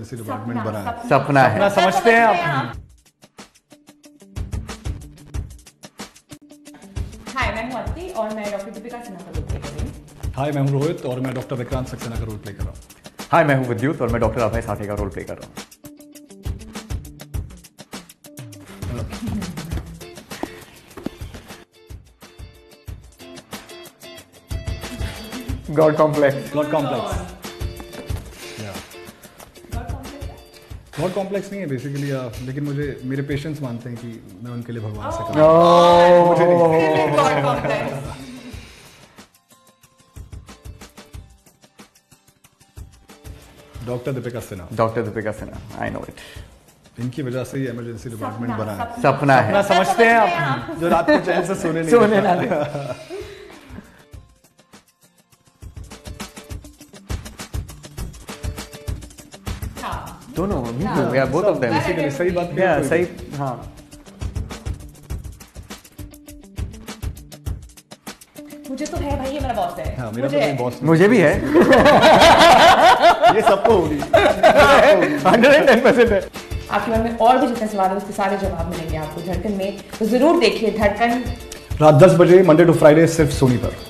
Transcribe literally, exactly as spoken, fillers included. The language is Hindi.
इमरजेंसी डिपार्टमेंट बना है। सपना है, सपना समझते हैं आप। हाय, मैं हूँ अदिति और मैं डॉक्टर दीपिका सिन्हा का रोल प्ले कर रही हूँ। हाय, मैं हूँ रोहित और मैं डॉक्टर विक्रांत सक्सेना का रोल प्ले कर रहा हूँ। हाय, मैं हूँ विद्युत और मैं डॉक्टर अभय साथी का रोल प्ले कर रहा हूँ। God complex. God complex god complex नहीं है बेसिकली, लेकिन मुझे मेरे पेशेंट्स मानते हैं कि मैं उनके लिए भगवान से कम doctor Deepika Sinha. Doctor Deepika Sinha, I know it. इनकी वजह से ही इमरजेंसी डिपार्टमेंट बना है। सपना है, सपना समझते हैं आप, जो रात को चैन से सोने नहीं सोने ना दे। दोनों या बोथ ऑफ देम। बेसिकली सही बात या है, सही, हाँ। मुझे तो है भाई, ये मेरा बॉस है। हाँ, मेरा तो मुझे कोई बॉस मुझे भी है। ये सबको होगी। हंड्रेड एंड टेन परसेंट है। आपके मन में और भी जितने सवाल है उसके सारे जवाब मिलेंगे आपको धड़कन में, तो जरूर देखिए धड़कन रात दस बजे मंडे टू फ्राइडे सिर्फ सोनी पर।